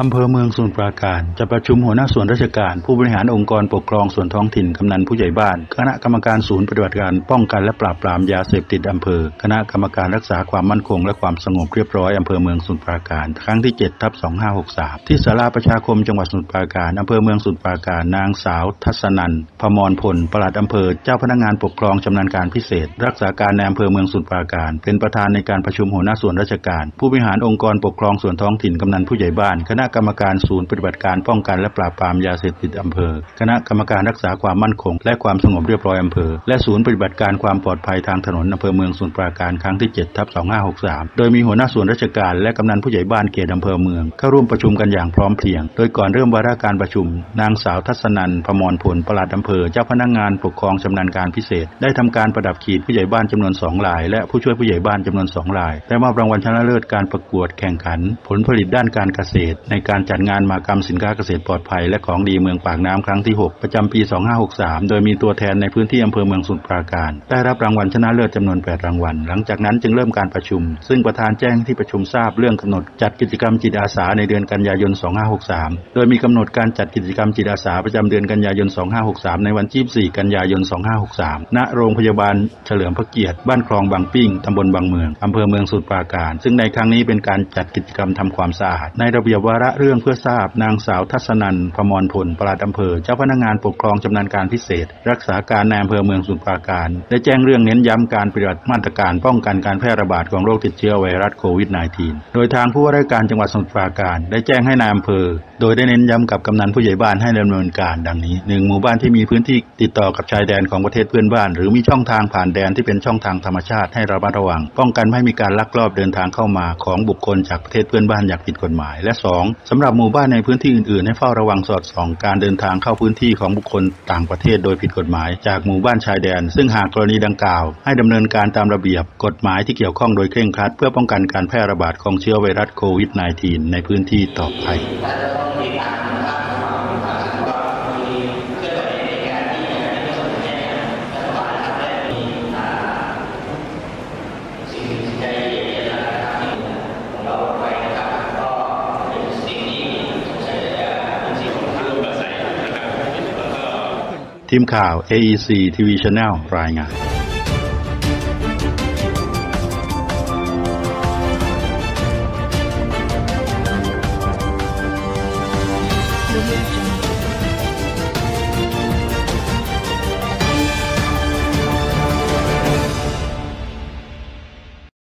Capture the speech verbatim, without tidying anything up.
อำเภอเมืองสมุทรปราการจะประชุมหัวหน้าส่วนราชการผู้บริหารองค์กรปกครองส่วนท้องถิ่นกำนันผู้ใหญ่บ้านคณะกรรมการศูนย์ปฏิบัติการป้องกันและปราบปรามยาเสพติดอำเภอคณะกรรมการรักษาความมั่นคงและความสงบเรียบร้อยอำเภอเมืองสมุทรปราการครั้งที่ เจ็ดทับสองห้าหกสาม ที่ศาลาประชาคมจังหวัดสมุทรปราการอำเภอเมืองสมุทรปราการนางสาวทัศนันท์ พมรพลปลัดอำเภอเจ้าพนักงานปกครองชำนาญการพิเศษรักษาการในอำเภอเมืองสมุทรปราการเป็นประธานในการประชุมหัวหน้าส่วนราชการผู้บริหารองค์กรปกครองส่วนท้องถิ่นกำนันผู้ใหญ่บ้านคณะกรรมการศูนย์ปฏิบัติการป้องกันและปราบปรามยาเสพติดอำเภอคณะกรรมการรักษาความมั่นคงและความสงบเรียบร้อยอำเภอและศูนย์ปฏิบัติการความปลอดภัยทางถนนอำเภอเมืองสมุทรปราการครั้งที่ เจ็ดทับสองห้าหกสาม โดยมีหัวหน้าส่วนราชการและกำนันผู้ใหญ่บ้านเขตอำเภอเมืองเข้าร่วมประชุมกันอย่างพร้อมเพรียงโดยก่อนเริ่มวาระการประชุมนางสาวทัศนันท์ พมรพลปลัดอำเภอเจ้าพนักงานปกครองชำนาญการพิเศษได้ทำการประดับขีดผู้ใหญ่บ้านจำนวนสองรายและผู้ช่วยผู้ใหญ่บ้านจำนวนสองรายและมอบรางวัลชนะเลิศการประกวดแข่งขันผลผลิตด้านการเกษตรในการจัดงานมหกรรมสินค้าเกษตรปลอดภัยและของดีเมืองปากน้ำครั้งที่หกประจำปีสองห้าหกสามโดยมีตัวแทนในพื้นที่อำเภอเมืองสมุทรปราการได้รับรางวัลชนะเลิศจำนวนแปดรางวัลหลังจากนั้นจึงเริ่มการประชุมซึ่งประธานแจ้งที่ประชุมทราบเรื่องกำหนดจัดกิจกรรมจิตอาสาในเดือนกันยายนสองห้าหกสามโดยมีกำหนดการจัดกิจกรรมจิตอาสาประจำเดือนกันยายนสองห้าหกสามในวันที่ยี่สิบสี่กันยายนสองห้าหกสามณโรงพยาบาลเฉลิมพระเกียรติบ้านคลองบางปิ้งตำบลบางเมืองอำเภอเมืองสมุทรปราการซึ่งในครั้งนี้เป็นการจัดกิจกรรมทำความสะอาดในระเบียบวาระเรื่องเพื่อทราบนางสาวทัศนันท์ พมรพลปลัดอำเภอเจ้าพนักงานปกครองชำนาญการพิเศษรักษาการในอำเภอเมืองสมุทรปราการได้แจ้งเรื่องเน้นย้ำการปฏิบัติมาตรการป้องกันการแพร่ระบาดของโรคติดเชื้อไวรัสโควิด สิบเก้า โดยทางผู้ว่าราชการจังหวัดสมุทรปราการได้แจ้งให้นายอำเภอโดยได้เน้นย้ำกับกำนันผู้ใหญ่บ้านให้ดำเนินการดังนี้ หนึ่ง หมู่บ้านที่มีพื้นที่ติดต่อกับชายแดนของประเทศเพื่อนบ้านหรือมีช่องทางผ่านแดนที่เป็นช่องทางธรรมชาติให้ระมัดระวังป้องกันไม่ให้มีการลักลอบเดินทางเข้ามาของบุคคลจากประเทศเพื่อนบ้านอย่างผิดกฎหมายและ สอง สำหรับหมู่บ้านในพื้นที่อื่นๆให้เฝ้าระวังสอดส่องการเดินทางเข้าพื้นที่ของบุคคลต่างประเทศโดยผิดกฎหมายจากหมู่บ้านชายแดนซึ่งหากกรณีดังกล่าวให้ดำเนินการตามระเบียบกฎหมายที่เกี่ยวข้องโดยเคร่งครัดเพื่อป้องกันการแพร่ระบาดของเชื้อไวรัสโควิด สิบเก้า ในพื้นที่ต่อไปทีมข่าว เอ อี ซี ที วี Channel รายงาน